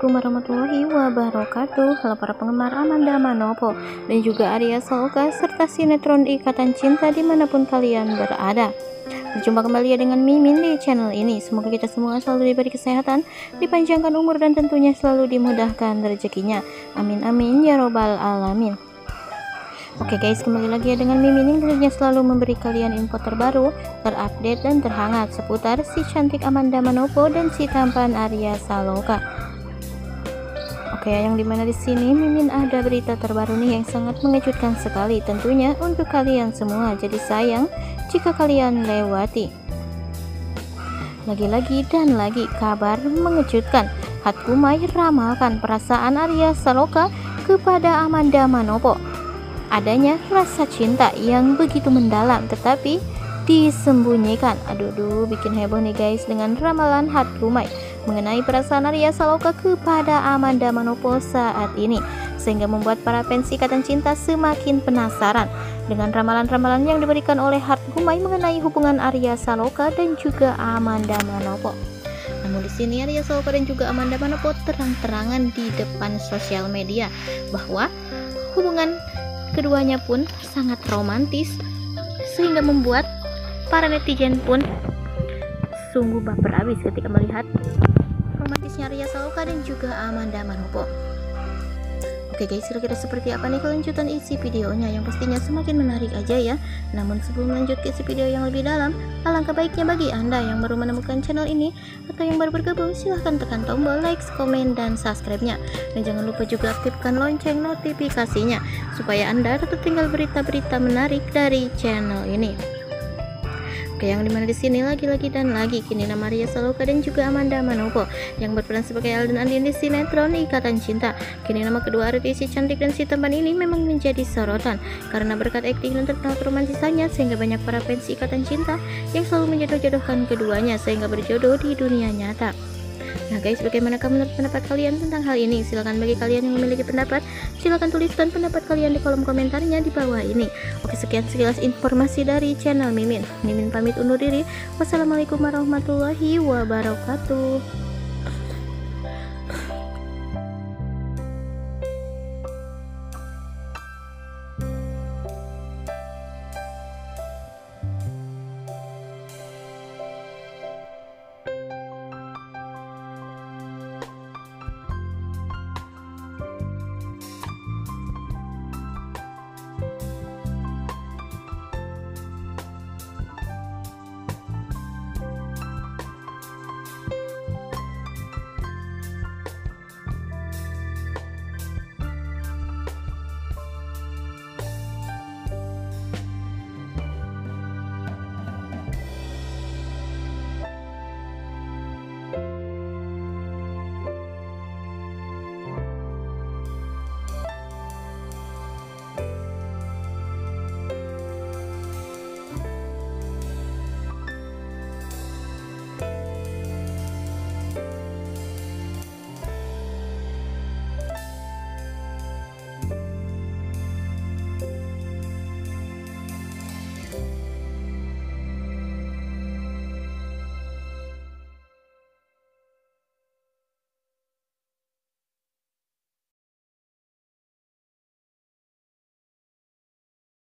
Assalamualaikum warahmatullahi wabarakatuh. Halo para penggemar Amanda Manopo dan juga Arya Saloka serta sinetron Ikatan Cinta dimanapun kalian berada. Berjumpa kembali ya dengan Mimin di channel ini. Semoga kita semua selalu diberi kesehatan, dipanjangkan umur dan tentunya selalu dimudahkan rezekinya. Amin amin ya robbal alamin. Oke guys, kembali lagi ya dengan Mimin yang tentunya selalu memberi kalian info terbaru, terupdate dan terhangat seputar si cantik Amanda Manopo dan si tampan Arya Saloka. Oke, yang dimana di sini Mimin ada berita terbaru nih yang sangat mengejutkan sekali tentunya untuk kalian semua. Jadi sayang jika kalian lewati. Lagi-lagi dan lagi kabar mengejutkan. Hatkumai ramalkan perasaan Arya Saloka kepada Amanda Manopo. Adanya rasa cinta yang begitu mendalam tetapi disembunyikan. Aduh, bikin heboh nih guys dengan ramalan Hatkumai mengenai perasaan Arya Saloka kepada Amanda Manopo saat ini, sehingga membuat para fans Ikatan Cinta semakin penasaran dengan ramalan-ramalan yang diberikan oleh Hatkumai mengenai hubungan Arya Saloka dan juga Amanda Manopo. Namun di sini Arya Saloka dan juga Amanda Manopo terang-terangan di depan sosial media bahwa hubungan keduanya pun sangat romantis sehingga membuat para netizen pun sungguh baper habis ketika melihat romantisnya Arya Saloka dan juga Amanda Manopo. Oke guys, kira-kira seperti apa nih kelanjutan isi videonya, yang pastinya semakin menarik aja ya. Namun sebelum lanjut ke isi video yang lebih dalam, alangkah baiknya bagi Anda yang baru menemukan channel ini atau yang baru bergabung, silahkan tekan tombol like, komen, dan subscribe-nya. Dan jangan lupa juga aktifkan lonceng notifikasinya supaya Anda tetap tinggal berita-berita menarik dari channel ini. Oke, yang dimana di sini lagi-lagi dan lagi kini nama Arya Saloka dan juga Amanda Manopo yang berperan sebagai Al dan Andin di sinetron Ikatan Cinta. Kini nama kedua artis si cantik dan si tampan ini memang menjadi sorotan karena berkat akting dan terkenal keromantisannya, sehingga banyak para fans Ikatan Cinta yang selalu menjodoh-jodohkan keduanya sehingga berjodoh di dunia nyata. Nah guys, bagaimana menurut pendapat kalian tentang hal ini? Silahkan bagi kalian yang memiliki pendapat, silahkan tuliskan pendapat kalian di kolom komentarnya di bawah ini. Oke, sekian sekilas informasi dari channel Mimin. Mimin pamit undur diri. Wassalamualaikum warahmatullahi wabarakatuh.